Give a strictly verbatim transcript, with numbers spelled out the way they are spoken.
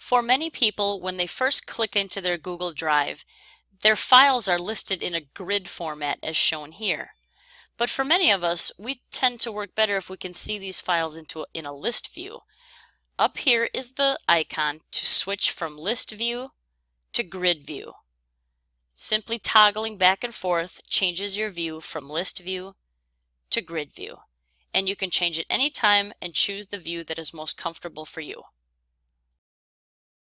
For many people, when they first click into their Google Drive, their files are listed in a grid format as shown here. But for many of us, we tend to work better if we can see these files into a, in a list view. Up here is the icon to switch from list view to grid view. Simply toggling back and forth changes your view from list view to grid view. And you can change it anytime and choose the view that is most comfortable for you.